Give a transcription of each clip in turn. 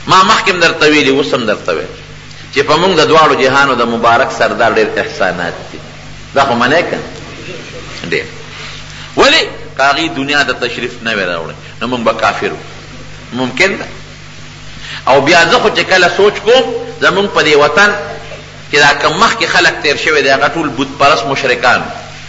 ما مخکې درته ویلي اوس هم درته وایم چې په موږ د دواړو جهانو د مبارک سردار ډېر احسانات دي. دا خو منې که ډېر. ولې که هغې دنیا د تشریف نه وی راوړی نو موږ به کافر ممکن ده. او بیا زه خو چې کله سوچ کوم زمونږ په دې وطن چې دا کم مخکې خلک تیر شوی دی هغه ټول بت پرست مشرکان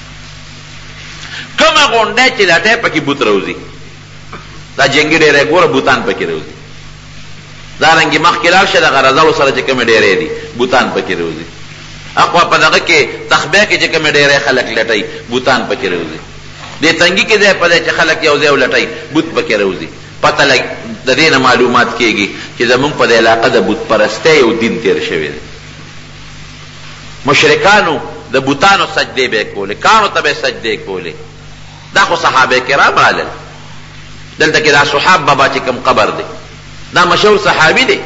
کومه غونډی چې لټی پکې بت روزي دا جنګي ډېری ګوره بوتان پکې روزي. دارنګې مخکې لاړ شه دغه رضاو سره چې کومې ډېرې دي بوتان پکې روزي. اخوا په دغه کې تخبیه کې چې کومې ډېرې خلک لټوي بوتان پکې روزي. دې تنګي کې ځای په دی چې خلک یو ځای ولټوي بوت پکې روزي. پته لګ د دې نه معلومات کېږي چې زمونږ په دې علاقه د بت پرستۍ یو دین تېر شوی دی. مشرکانو د بوتانو سجدې به یې کولې کاڼو ته به یې سجدې کولې. دا خو صحابه کرام رالل. دلته کې دا صحاب بابا چې کوم قبر دی دا مشهور صحابي دی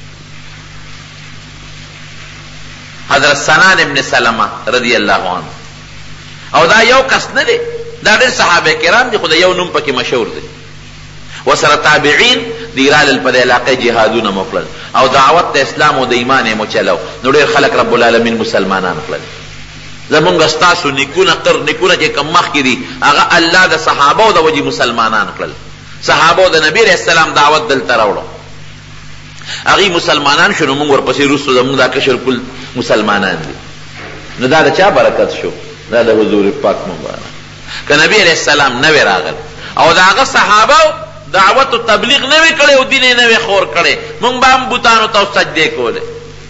حضرت سنان ابن سلمہ رضی اللہ عنہ. او دا یو کس نه دی دا ډېر صحابه کرام دي خو د یو نوم پکې مشهور دی. وسره تابعین دی رالل په دې علاقې جهادونه مو کړل او دعوت د اسلام او د ایمان یې مو چلو نو ډېر خلک رب العالمین مسلمانان کړل. زمونږ ستاسو نیکونه نیکونه چې کوم مخکې دي هغه الله د صحابو د وجې مسلمانان کړل. صحابو د نبی علیہ السلام دعوت دلته راوړو هغې مسلمانان شو نو موږ ورپسې وروستو زموږ دا کشر کل مسلمانان دي. نو دا د چا برکت شو؟ دا د حضور پاک مبارک. که نبی علیہ السلام نه وی راغل او د هغه صحابو دعوت و تبلیغ نه وی کړی او دین یې نه وی خور کړی موږ به هم بوتانو ته سجدې کولې.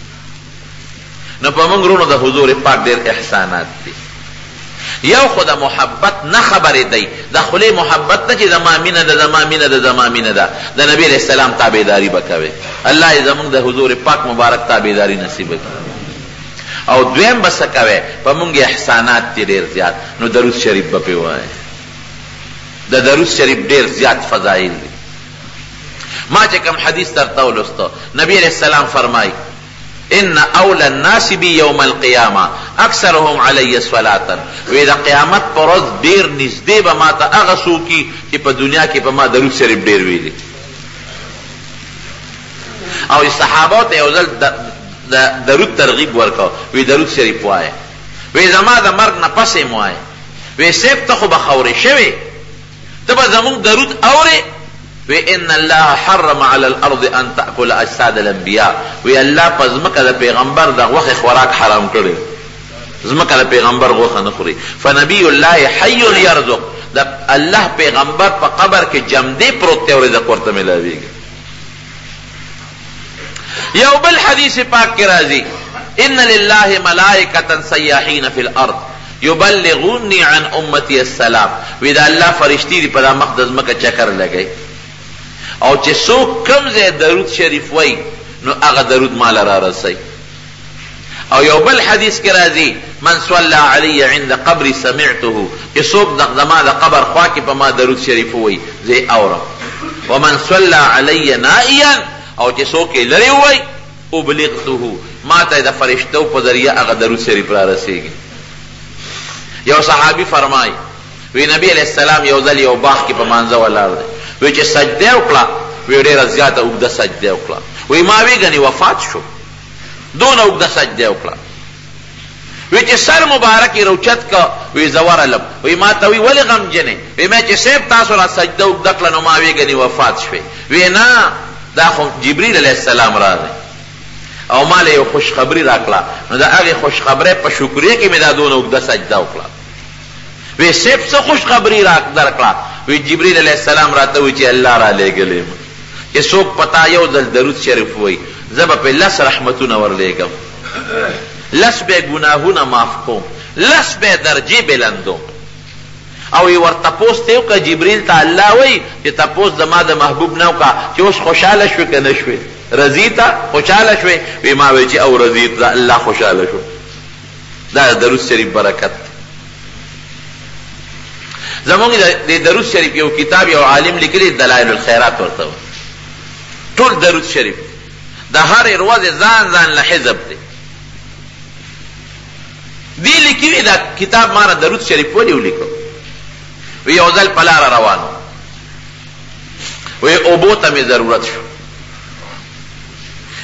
نو په موږ وروڼو د حضور پاک ډېر احسانات دي. یو خو د محبت نه خبرې دی د خولې محبت نه چې زما مینه ده زما مینه ده زما مینه ده د نبی علیہ السلام تابعداري به کوې الله یې زموږ د حضور پاک مبارک تابعداري نصیب کړي. او دویم به څه کوې په موږ احسانات دي ډېر زیات نو درود شریف به پې وایې. د درود شریف ډېر زیات فضایل دي. ما چې کوم حدیث درته ولوسته نبی علیہ السلام فرمایي ان اول الناس بی یوم القیامه اکثرهم علی صلاة. وی دا قیامت پر ورځ ډېر نږدې به ما ته هغه څوک چې په دنیا کې په ما درود شریف ډېر ویلي. او صحابو ته یو ځل د درود ترغیب ورکړه وی درود شریف وایه. وی زما د مرګ نه پسې م وایه. وی صیب ته خو به خورې شوې ته به زمونږ درود اورې. وی ان الله حرم على الارض ان تاكل اجساد الانبیاء. وی الله په ځمکه د پیغمبر د غوښې خوراک حرام کړی. ځمکه د پیغمبر غوښه نه خوري. فنبی الله حی یرزق. د الله پیغمبر په قبر کې جمدې پروت دی او رزق ورته ملاویږي. یو بل حدیث پاک کې راځي ان لله ملائکة سیاحین فی الارض یبلغونی عن امتی السلام. وی دا الله فرشتي دی په دا مخ د ځمکه چکر لګی او چې څوک کم ځای درود شریف وای نو هغه درود مال را رسي. او یو بل حدیث کې راځي من صلى علی عند قبر سمعته. چې څوک زما د قبر خوا کې په ما درود شریف وای زه اورم. ومن صلى علی نائیا او چې څوک یې لرې وای ابلغته ما ته د فرشتو په ذریعه هغه درود شریف را رسیږي. یو صحابي فرمای وی نبی علیہ السلام یو ځل یو باغ کې په مانځه ولاړ دی. وی چې سجده وکړه وی ډېره زیاته اوږده سجده وکړه. وی ما وی ګنې وفات شو دونه اوږده سجده وکړه. وی چې سر مبارک یې روچت کا وی زه ورغلم. وی ما ته وی ولې غمجنې؟ وی ما چې صاحب تاسو را سجده اوږده کړه نو ما وی ګنې وفات شوې. وی نه دا خو جبریل علیہ السلام راغی او ما له یو خوشخبری راکړه نو د هغې خوشخبری په شکریه کې مې دا دونه اوږده سجده وکړه. وی صاحب څه خوشخبری درکړه؟ وی جبریل علیہ السلام راته وی چې الله را لېږلی چې څوک پتا یو ځل درود شریف وی زه به پې 10 رحمتونه ورلېږم 10 به ګناهونه معاف کوم 10 به درجې بلندوم. او یې ورته تپوس ته وکړه جبریل ته الله وی چې تپوس زما د محبوب نه وکړه چې اوس خوشحاله شوې که نه شوې رضیته خوشحاله شوې؟ وی ما وی چې او رضیت الله خوشحاله شو. دا درود شریف برکت. زمونږ د درود شریف یو کتاب یو عالم لیکلی دلائل الخیرات ورته ټول درود شریف د هرې ورځې ځان ځان له حزب دی. دی لیکي دا کتاب ما را درود شریف ولې ولیکو؟ وی یو ځل په لاره روان وی اوبو ته مې ضرورت شو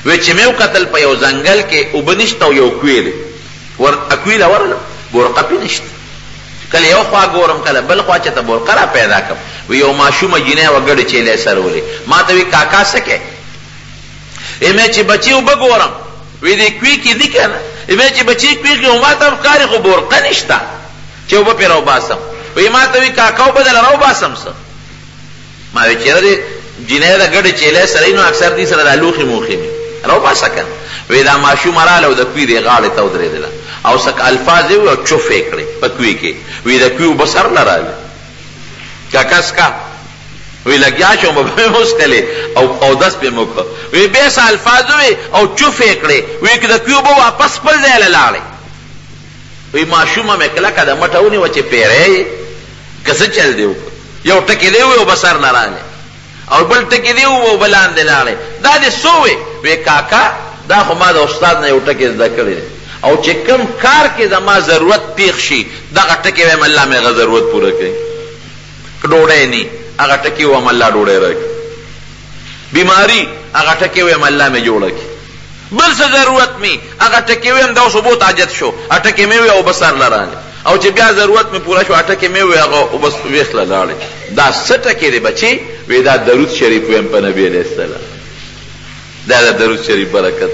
وی چې مې وکتل په یو ځنګل کې اوبه نشته او یو کوی دی اکویله ورغلم بورقه پې نشته کله یو خوا ګورم کله بل خوا چې ته بورقه را پیدا کړم وی یو ماشومه جینۍ وه ګډې چیلې سرولې ما ته وی کاکا څه کوې مې چې بچي اوبه ګورم وی دې کوی کې دي که نه مې چې بچي کوی کې ما ته ښکاري خو بورقه نشته چې اوبه پې راوباسم وی ما ته وی کاکا اوبه دله راوباسم څه ما وی چېره دې جینۍ د ګډې چیلې سره نو اکثر دې سره دا لوښې موښې مې راوباسه که وی دا ماشومه راله او د کوی دې غاړې ته ودرېدله او سک الفاظ یې او چوف یې کړې په کوی کې وی د کوی اوبه سر نه راغلې کاکا سکا وی لګیا شوم به مې وڅښلې او اودس پې مې وکړه وی بیا څه الفاظ وی او چوف یې کړې وی که د کوی اوبه واپس خپل ځای له لاړې وی ماشومه مې کلکه د مټه ونیوه چې پیری یې که څه چل دې وکړه یو ټکې دی وی اوبه سر نه راغلې او بل ټکې دی و اوبه لاندې لاړې دا دې څه وی وی کاکا دا خو ما د استاد نه یو ټکې زده کړی دی او چې کم کار کې زما ضرورت پیښ شي دغه ټکې وایم الله مې هغه ضرورت پوره کوي که ډوډۍ نی هغه ټکې وایم الله ډوډۍ راکړي بیماري هغه ټکې وایم الله مې جوړه کړي بل څه ضرورت می هغه ټکې وایم دا اوس اوبو ته حاجت شو ټکې مې وی او به سر له راغلې او چې بیا ضرورت مې پوره شو ټکې مې وی هغه اوبه ویښ له لاړې دا څه ټکې دی بچي وی دا درود شریف ویم په نبي علیه السلام دا د درود شریف برکت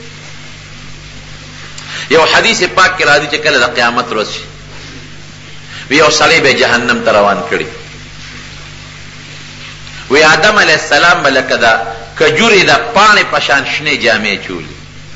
یو حدیث پاک کې راځي چې کله د قیامت ورځ شي وی یو سړی به جهنم ته روان کړي وی آدم علیه السلام به لکه د کجورې د پاڼې په شان شنې جامې چولي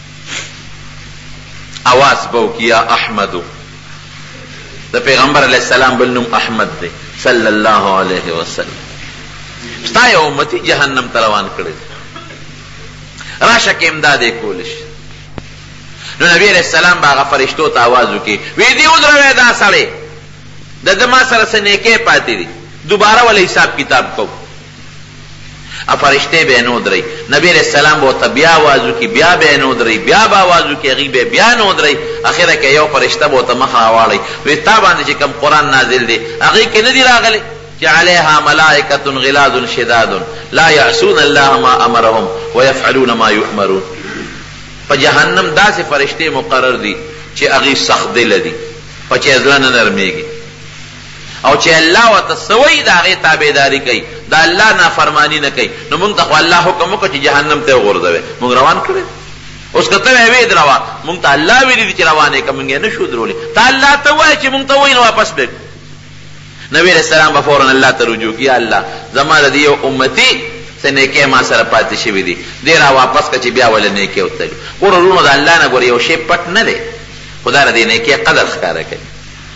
اواز به وکړي یا احمدو د پیغمبر علیه السلام بل نوم احمد دی صلی الله علیه وسلم ستا یو امتی جهنم ته روان کړی راشه کې امداد یې کولی شي نو نبی علیہ السلام با هغه فرشتو ته آواز وکړي وی دې ودروې دا سړی د ده ما سره څه نیکۍ پاتې دي دوباره وله حساب کتاب کوو فرشتې به یې نه ودروي نبی علیہ السلام به ورته بیا آواز وکړي بیا به یې نه ودروي بیا به آواز وکړي هغوی به بیا نه ودروي اخره کې یو فرشته به ورته مخه راواړئ وی تا باندې چې کوم قرآن نازل دی هغوی کې نه دي راغلی چې علیها ملائکة غلاظ شداد لا یعصون الله ما امرهم ویفعلون ما یؤمرون په جهنم داسې فرشتې مقرر دي چې هغې سخت دله دي په چې زړه نه نرمېږي او چې الله ورته څه وایي د هغې تابعداري کوي د الله نافرماني نه کوي نو موږ ته خو الله حکم وکړه چې جهنم ته یې وغورځوئ موږ روان کړی اوس که ته وې دروه موږ ته الله ویلي دي چې روان یې که موږ یې نه شو درولی ته الله ته وایې چې موږ ته وایي نو واپس به نبی علیہ السلام به فوراً الله ته رجوع کړي یا الله زما د دې یو امتي څه نیکۍ ما سره پاتې شوي دي دې را واپس که چې بیا ولې نیکۍ وتلي ګوره وروڼو د الله نه ګوره یو شی پټ نه دی خو دا د دې نیکۍ قدر ښکاره کوي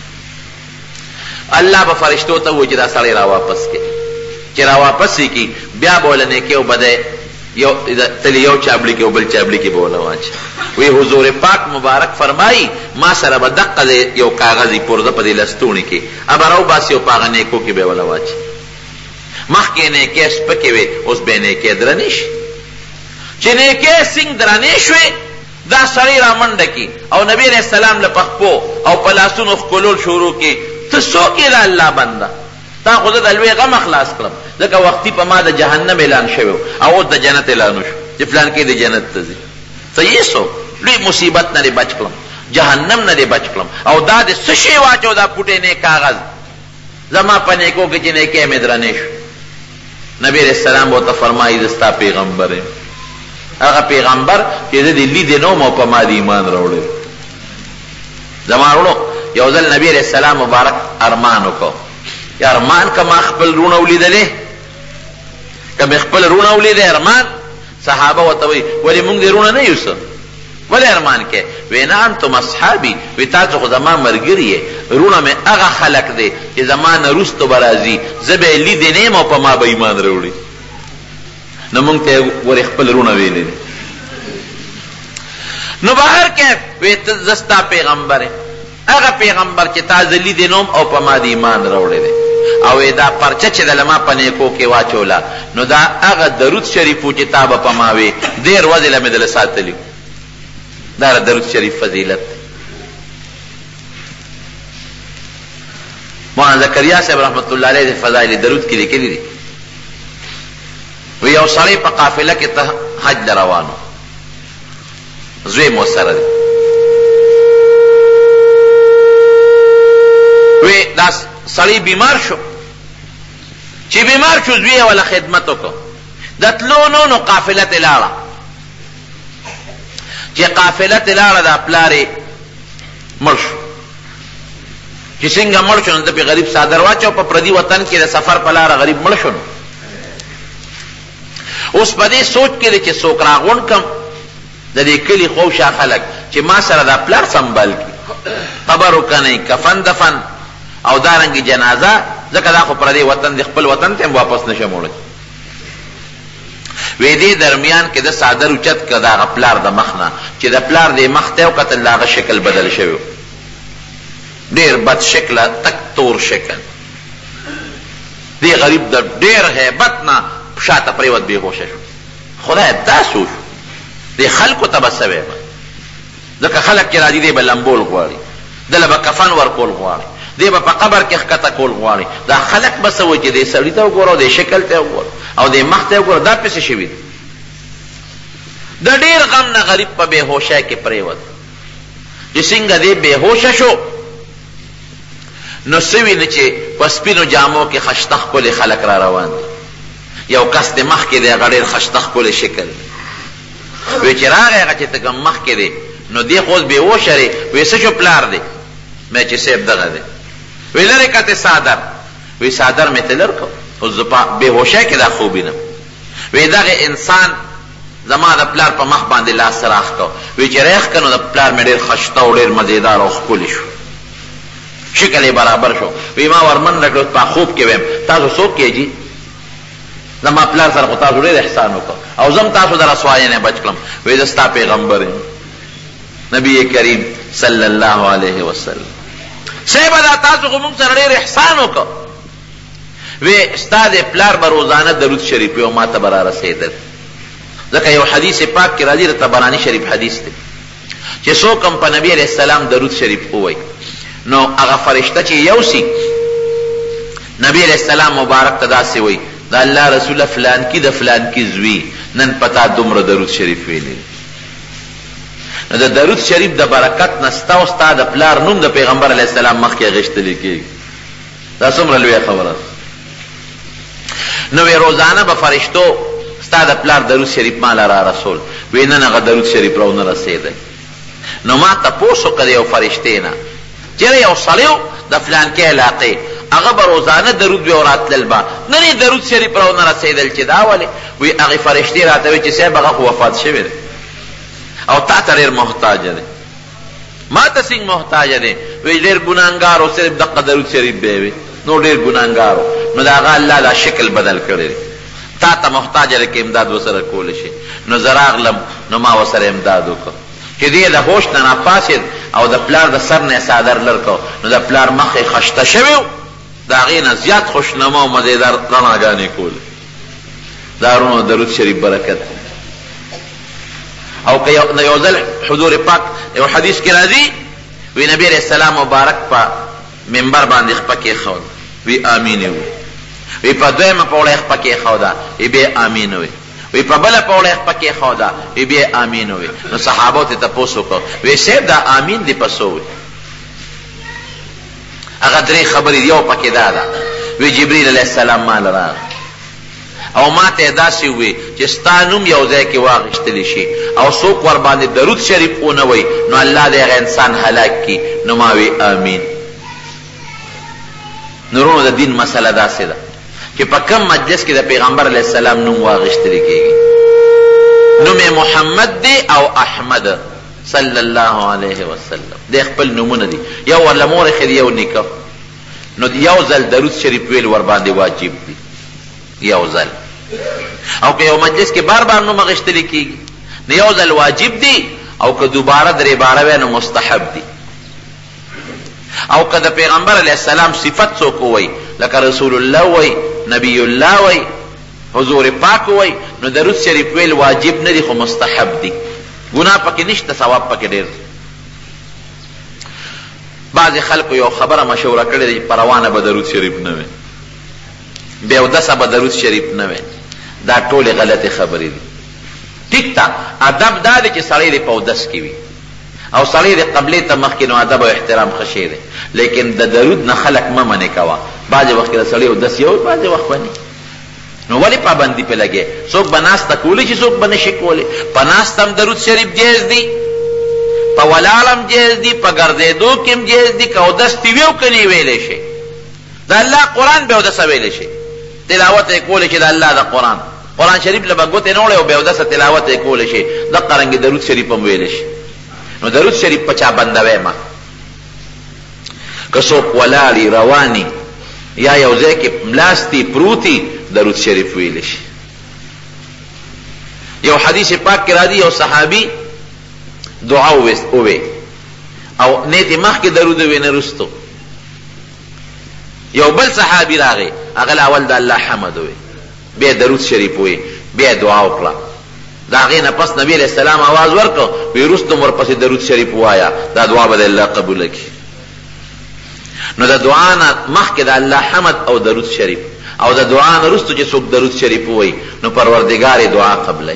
الله به فرشتو ته وایي چې دا سړی را واپس کړي چې را واپس یې کړي بیا به ولې نیکۍ وبدی تلی یو چابلی کې او بل چابلی کې به ونه واچي وی حضور پاک مبارک فرمایي ما سره به دقه یو کاغذي پرده په دې لستوڼي کې ابه راوباسي او په هغه نیکو کې به ونه واچي مخکې نیکۍ سپکې وې اوس به نیکۍ درنې شي چې نیکۍ سنګ درنې شوې دا سړی را منډه کړي او نبي علیه السلام له پخپو او په لاسونو ښکلول شروع کړي ته څوک یې د الله بنده تا خو زه د لوی غم خلاص کړم ځکه وختي په ما د جهنم اعلان شوی او اوس د جنت اعلان وشو چې فلان کې د جنت ته ځي صحیح سو لوی مصیبت نه دې بچ کړم جهنم نه دې بچ کړم او دا د څه شی واچو دا پوټې نیک کاغذ زما په نیکو کې چې نیکۍ مې درنې شو نبی علیہ السلام ورته فرمایي زه ستا پیغمبر یم هغه پیغمبر چې زه د لیدې نه وم او په ما د ایمان راوړی زما وروڼو یو ځل نبی علیہ السلام مبارک ارمان وکړو یا ارمان که ما خپل رونه ولیدلې که مې خپل رونه ولیدې ارمان صحابه ورته وایي ولې موږ دې رونه نه یو څه ولې ارمان کې وی نه انتم اصحابي وی تاسو خو زما ملګري یې رونه مې هغه خلق دی چې زما نه وروسته به راځي زه به یې لیدې نه یم او په ما به ایمان راوړي نو موږ ته یې ورې خپل رونه ویلې دي نو بهر کې وی ته زه ستا پیغمبر یم هغه پیغمبر چې تا زه لیدې نوم او په ما د ایمان راوړی دی او دا پرچه چې د لما په نیکو کې واچوله نو دا هغه درود شریف و چې تا به په ما وې ډېر ورځې له مې دله ساتلي دا درود شریف فضیلت دی مولانا زکریا صاحب رحمت الله علیه د فضایل درود کې لیکلي دي وی یو سړی په قافله کې ته حج له روانو زوی مو سره دی. وی دا سړی بیمار شو، چې بیمار شو زوی ولا خدمت وکړو. د تلو نو قافله ته لاړه، چې قافله ته لاړه دا پلار یې مړ شو. چې څنګه مړ شو نو د غریب څادر واچو په پردي وطن کې د سفر په لاره غریب مړ شو. اوس په دې سوچ کې دی چې څوک راغونډ کم د دې کلي خوشا خلک چې ما سره دا پلار سنبال کړي، قبر وکنئ، کفن دفن او دارنګې جنازه، ځکه دا خو پردی وطن دی، خپل وطن ته هم واپس نشم وړی. وی دې درمیان کې د څادر اوچت کړه د هغه پلار د مخ نه، چې د پلار دې مخ ته وکتل د هغه شکل بدل شوی، ډېر بد شکله، تک تور شکل. دې غریب د ډېر هیبت نه شاته پریوت بېهوشه شو. خدای دا سوچ دې خلکو ته به څه ویم، ځکه خلک چې راځي دې به لمبول غواړي، دله به کفن ورکول غواړي، دې به په قبر کې ښکته کول غواړي. دا خلک به څه وایي چې دې سړي ته وګوره او دې شکل ته وګوره او دې مخ ته وګوره، دا پسې شوي دي. د ډېر غم نه غریب په بېهوشۍ کې پریوت. چې څنګه دې بېهوشه شو نو سوي نه چې په سپینو جامو کې خشته ښکلې خلک را روان دي. یو کس د مخ کې دی، هغه ډېر خشته ښکلې شکل دی. وی چې راغی هغه چې ته کوم مخ کې دی نو دې خو اوس بېهوشه دی. وی څه شو پلار دی؟ مې چې صاحب دغه دی. وی لرې کته څادر. وی څادر مې ته لر کړ، اوس زه په بېهوشۍ کې دا خوب وینم. وی دغه انسان زما د پلار په مخ باندې لاس راخ کړ. وی چې راخ کړ نو د پلار مې ډېر خشته او ډېر مزېدار او ښکلي شو، شکل یې برابر شو. وی ما ورمنډه کړه په خوب کې ویم تاسو څوک یې جي؟ زما پلار سره خو تاسو ډېر احسان وکړ او زم تاسو د رسوایۍ نه بچ کړم. وی زه ستا پیغمبر یم نبی کریم صلی الله علیه وسلم. صاحب دا تاسو خو موږ سره ډېر احسان وکړ. وی ستا د پلار به روزانه درود شریف وی او ما ته به را رسېدل، ځکه یو حدیث پاک کې راځي د طبراني شریف حدیث دی چې څوک هم په نبي علیه السلام درود شریف ووایي نو هغه فرشته چې یوسي نبی علیہ السلام مبارک ته داسې وایي د الله رسوله فلان کی د فلان کی زوی نن پتا دومره درود شریف ویلی. نو د درود شریف د برکت نه ستا او ستا د پلار نوم د پیغمبر علیه السلام مخکې اخیستلی کېږي. دا څومره لویه خبره. نو روزانه به فرشتو ستا د پلار درود شریف ماله را رسول. وی نن هغه درود شریف راونه رسېدی. نو ما تپوس وکړی یو فرشتې نه چېرې یو سړی د فلانکې علاقې هغه به روزانه درود بیا وراتلل به نن یې درود شریف راونه رسېدل چې دا ولې؟ وی هغې فرشتې راته وی چې صاحب هغه خو وفات شوی دی او تا ته ډېر محتاجه دی. ما ته څنګه محتاجه دی؟ وی ډېر ګناهګار و، صرف دقه درود شریف به یې وي، نو ډېر ګناهګار و. نو د هغه الله دا شکل بدل کړی دی، تا ته محتاجه دی که امداد ورسره کولی شي. نو زه راغلم نو ما ورسره امداد وکړ چې دې د هوش نه راپاڅېد او د پلار د سر نه څادر لر کړ. نو د پلار مخ یې خشته شوی و، د هغې نه زیات خوشنما او مزېدار رڼاګانې کولې. دا ورونو درود شریف برکت. او که یو ځل حضور پاک یو حدیث کې راځي وی نبی علیہ السلام مبارک په منبر باندې خپه کېښود، وی آمین وی. وی په دویمه پوړه خپه کېښوده، وی بیا آمین وی. وی په بله پوړه خپه کېښوده، وی بیا آمین وی. نو صحابو ته تپوس وکړ وی صاحب دا آمین دې په څو وی؟ هغه درې خبرې یو پکې دا ده وی جبریل علیه السلام مال راغی او ما ته داسې وی چې ستا نوم یو ځای کې واخیستلی شي او څوک ور باندې درود شریف ونه وی نو الله دې هغه انسان هلاک کړي. نو ما وی آمین. نورونو د دین مسله داسې ده چې په کم مجلس کې د پیغمبر علیه السلام نوم واخیستلی کېږي. نوم محمد دی او احمد صلی الله علیه وسلم د خپل نومونه دي، یو ورله مور ایښی دی یو نیکه. نو یو ځل درود شریف ویل ور باندې واجب دی، یو ځل. او که یو مجلس کې بار بار نوم اخیستلی کېږي نو یو ځل واجب دی، او که دوباره درې باره وی نو مستحب دی. او که د پیغمبر علیه السلام صفت څوک ووایي لکه رسول الله وایي، نبی الله وایي، حضور پاک وایي، نو درود شریف ویل واجب نه دی خو مستحب دی. گناه پکې نشته، ثواب پکې ډېر. بعضې خلکو یو خبره مشوره کړې ده چې په روانه به درود شریف نه وي، بې اودسه به درود شریف نه وي. دا ټولې غلطې خبرې دي. ٹھیک تا ادب دا دی چې سړی دی په اودس کې وي او سړی دی قبلې ته مخکې نو ادب او احترام ښه شی دی لیکن د درود نه خلک مه منې کوه بعضې وخت کې د سړی اودس یو بعضې وخت باندې نو ولې پابندي پې لګې څوک به ناسته کولی چې څوک به نشي کولی په ناسته هم درود شریف جایز دی په ولاړ هم جایز دی په ګرځېدو کې هم جایز دی که اودس دې وي او که نه ویلی شي د الله قرآن به اودسه ویلی شي تلاوت یې کولی شي د الله د قرآن شریف له به ګوتې نه وړی او بې اودسه تلاوت یې کولی شي دقه رنګې درود شریف هم ویلی شي نو درود شریف په چا بندوی ما که څوک ولاړي رواني یا یو ځای کې ملاستي پروتي درود شریف ویلی شي یو حدیث پاک کې راځي یو صحابي دعا ووی او نیت مخکې درود وی نه رستو یو بل صحابي راغی هغه اول د الله حمد وی بیا درود شریف وی بیا دعا وکړه د هغې نه پس نبی علیه السلام آواز ورکړ وی رستم ورپسې درود شریف ووایه دا دعا به د الله قبوله کړي نو د دعا نه مخکې د الله حمد او درود شریف او د دعا نه رستو چې څوک درود شریف ووایي نو پروردګار دعا قبلوي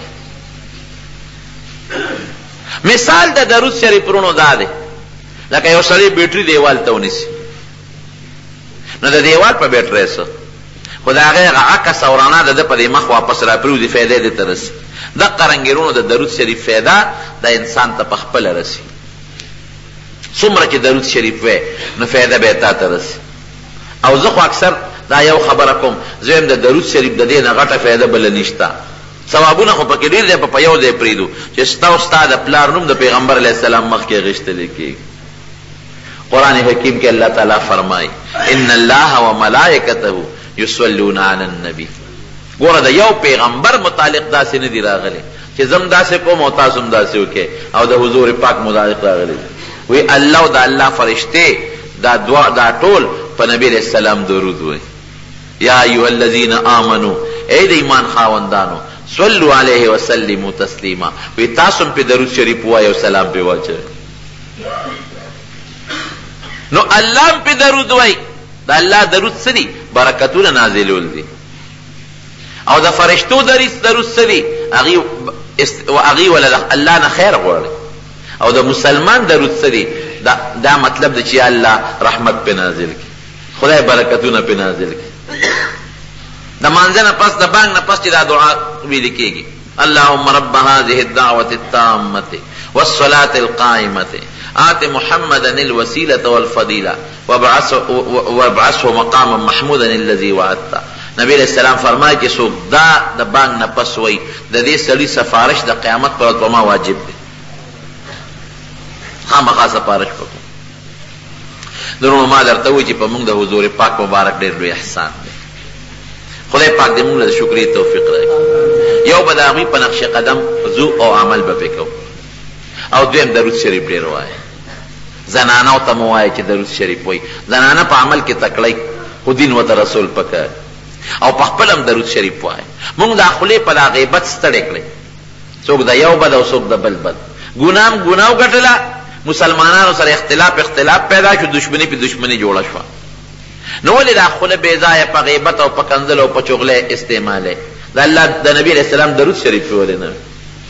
مثال د درود شریف ورونو دا دی لکه یو سړی بیټري دیوال ته ونیسي نو د دیوال په بیټرۍ څه خو د هغې عکس او رڼا د ده په دې مخ واپس را پرېوځي فایده دې ته رسي دقه رنګې ورونو د درود شریف فایده د انسان ته په خپله رسي څومره چې درود شریف وی نو فایده به یې تا ته رسي او زه خو اکثر دا یو خبره کوم زه وایم د درود شریف د دې نه غټه فایده بله نشته ثوابونه خو پکې ډېر دی په یو ځای پرېږدو چې ستا او ستا د پلار نوم د پیغمبر علیه السلام مخکې غښتلی کېږي قرآن حکیم کې الله تعالی فرمایي ان الله وملائکته یصلون علی النبی ګوره د یو پیغمبر متعلق داسې نه دي راغلی چې زم داسې کوم او تاسو هم داسې وکړئ او د حضور پاک متعلق راغلی وی الله او د الله فرشتې دا ټول په نبی علیه السلام درود وایي یا ایها الذین آمنو ای د ایمان خاوندانو صلوا علیه وسلموا تسلیما وی تاسو هم پې درود شریف ووایئ او سلام پې واچوئ نو الله هم پې درود وایي د الله درود څه دي برکتونه نازلول دي او د فرشتو درود څه دي هغې وله الله نه خیر غواړي او د مسلمان درود څه دي دا مطلب دی چې الله رحمت پې نازل کړي خدای برکتونه پې نازل کړي د مانځه نه پس د بانګ نه پس چې دا دعا ویل کېږي اللهم رب هذه الدعوة التامة والصلاة القائمة آت محمدا الوسيلة والفضيلة وابعثه مقاما محمودا الذي وعدته نبی علیہ السلام فرمایي چې څوک دا د بانګ نه پس وایي د دې سړي سفارش د قیامت پر ورځ په ما واجب دی خامخا سفارش وکړو درونو ما درته وایي چې په موږ د حضور پاک مبارک ډېر لوی احسان دی خدای پاک دې موږ له شکرې توفیق راکړي یو به د هغوی په نقش قدم ځو او عمل به پې کوو او دویم درود شریف ډېر وایي زنانو ته مو وایي چې درود شریف وایي زنانه په عمل کې تکړی خو دین ورته رسول پکار او په خپل هم درود شریف وایي موږ د خولې په دا غیبت ستړی کړی څوک د یو بد او څوک د بل بد ګناه هم ګناه وګټله مسلمانانو سره اختلاف پیدا شو دشمني په دشمني جوړه شوه نو ولې دا خوله بې ځایه په غیبت او په کنځل او په چغلۍ استعمالوې د الله د نبي علیه السلام درود شریف یې ولې نه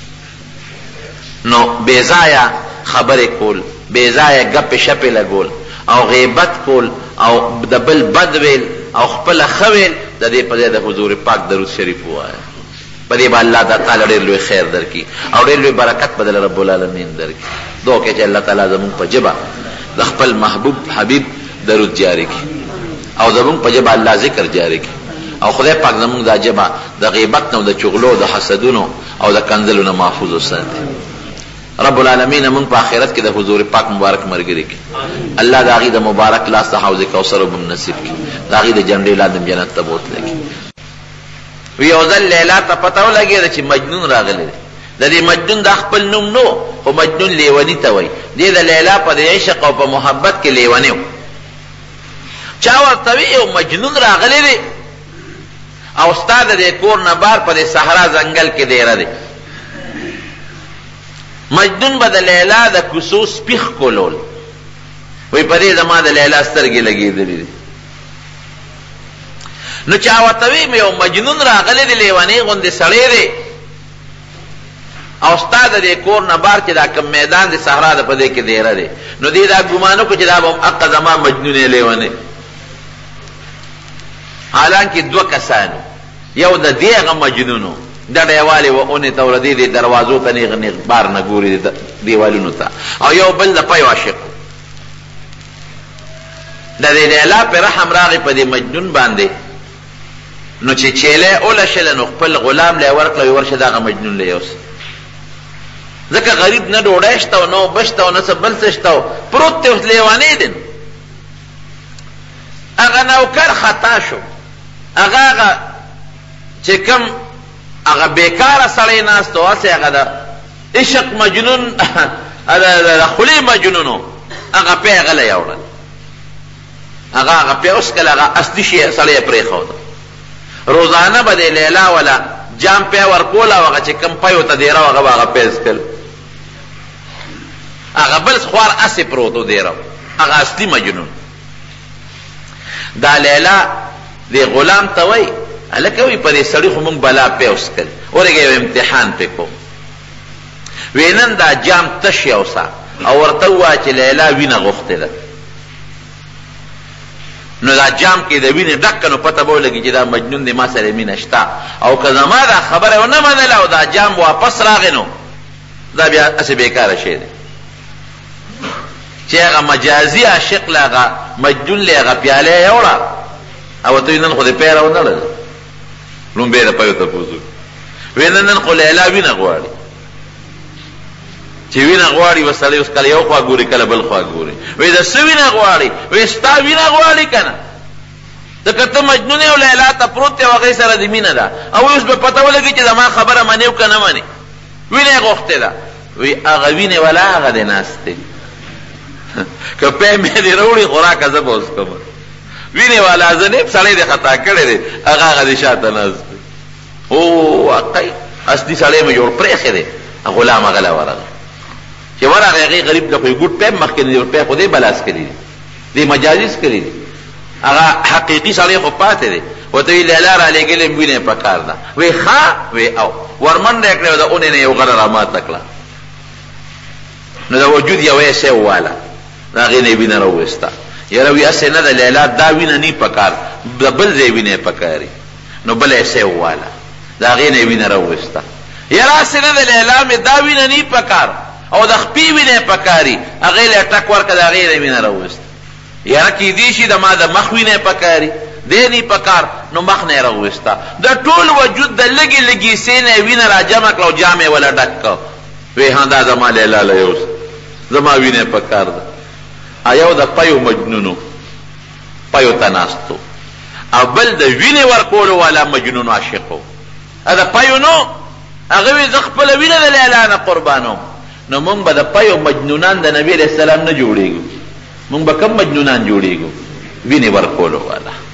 نو بې ځایه خبرې کول بې ځایه ګپې شپې لګول او غیبت کول او د بل بد ویل او خپله ښه ویل د دې په ځای د حضور پاک درود شریف ووایه په دې به الله تعالی ډېر لوی خیر درکړي او ډېر لوی برکت به دله رب العالمین درکړي دعا وکړئ چې الله تعالی زمونږ په ژبه د خپل محبوب حبیب درود جاري کړي او زمونږ په ژبه الله ذکر جاري کړي او خدای پاک زمونږ دا ژبه د غیبت نه او د چغلو د حسدونو او د کنځلو نه محفوظ وساتي رب العالمین مونږ په آخرت کې د حضور پاک مبارک ملګري کړي الله د هغې د مبارک لاس د حوض کوثر وبم نصیب کړي د هغې د جنډې لاندې جنت ته بوتلی کړي وی یو ځل لیلا ته پته ولګېده چې مجنون راغلی دی د دې مجنون دا خپل نوم نو خو مجنون لیوني ته وایي دې د لیلا په د عشق او په محبت کې لیونی و چا ورته وی یو مجنون راغلی دی او ستا د دې کور نه بار په دې صحرا ځنګل کې دیره دی مجنون به د لیلا د کوڅو سپیخ کولول وی په دې زما د لیلا سترګې لګېدلې دي نو چا ورته وی یو مجنون راغلی دی لیونی غوندې سړی دی او استاد دې کور نه بار چې دا کم میدان د صحرا د پدې کې دیره دی نو دې دا ګمانو کو چې دا به اقا زما مجنون لیونه حالانکه دو کسانو یو د دې هغه مجنونو د ډیوالې و اونې توردې دې دروازو ته نه بار نه ګوري دیوالونو ته او یو بل د پي عاشق د دې لیلا پر رحم راغی په دې مجنون باندې نو چې چيله اوله شل نو خپل غلام له ورکړ ورشه دا مجنون له یوس ځکه غریب نه ډوډۍ شته نو بشته نو څه بل څه شته پروت ته لیوانې دي هغه نوکر خطا شو هغه چې کوم هغه بیکاره سړی ناست و هسې هغه د عشق مجنون د خولې مجنونو هغه پې هغه له یوړل هغه پې اوس کله هغه اصلي شی سړی یې پرېښود روزانه به د لیلا ولا جام پې ورکول او هغه چې کوم پی ورته دیره و هغه به هغه پې څکل هغه بل خوار اسې پروت و دیره هغه اصلي مجنون دا لیلا دې غلام ته وایي هلکه وایي په دې سړي خو موږ بلا پې وڅکل ورېږه یو امتحان پې کوم وی نن دا جام تش یو سا او ورته ووایه چې لیلا وینه غوښتې ده نو دا جام کې د وینې ډکه نو پته به ولګي چې دا مجنون دی ما سره مینه شته او که زما دا خبره ونه منله او دا جام واپس راغی نو دا بیا هسې بیکاره شی دی چې هغه مجازي عاشق له هغه مجنون له هغه پیاله یې یوړه او ورته نن خو دې پی راونه لومبې د پیو تپوس وی نن خو لیلا وینه غواړي چې وینه غواړي وسړی اوس کله یو خوا ګوري کله بل خوا ګوري وی د څه وینه غواړي وی ستا وینه غواړي که نه ځکه ته مجنون یې او لیلا ته پروت دی او هغې سره د مینه ده او اوس به پته ولګي چې زما خبره منې او که نه منې وینه یې غوښتې ده وی هغه وینې والا هغه دی ناست دی که پی مې دې راوړي خوراکه زه به اوس کوم وینې والا زه نه سړی دې خطا کړی دی هغه دې شاته ناست دی او واقعي اصلي سړی مې جوړ پرېښی دی غلام هغه له ورغی چې ورغی هغې غریب ته خو یې ګوټ پی مخکې نه دی پی خو دې بلاس کړي دي دې مجازیز کړي دي هغه حقیقي سړی خو پاتې دی ورته وی لیلا رالېږلې م وینې پکار ده وی ښه وی او ورمنډه یې کړې د اونې نه یو غره راماته کړه نو د وجود یوه شی وواله د هغې نه یې وینه راوویسته یاره وی هسې نه ده لیلا دا وینه نی پکار د بل ځای وینه یې پکاري نو بله یې شی وواله د هغې نه یې وینه راوویسته یاره هسې نه ده لیلا مې دا وینه نی پکار او د خپې وینه یې پکاري هغې له یې ټک ورکړه د هغې نه یې وینه راوویسته یاره کیدی شي د ما د مخ وینه یې پکاري دې نی پکار نو مخ نه یې راوویسته د ټول وجود د لږې لږې سې نه یې وینه راجمع کړه او جام یې وله ډک کړه وی ها دا زما لیلا له یوس زما وینه یې پکار ده یو د پیو مجنونو پیو ته ناستو او بل د وینې ورکولو والا مجنون عاشقو دا پیو نو هغه وی زه خپله وینه د لیلا نه قربانوم نو مونږ به د پیو مجنونان د نبي علیه السلام نه جوړېږو مونږ به کم مجنونان جوړېږو وینې ورکولو والا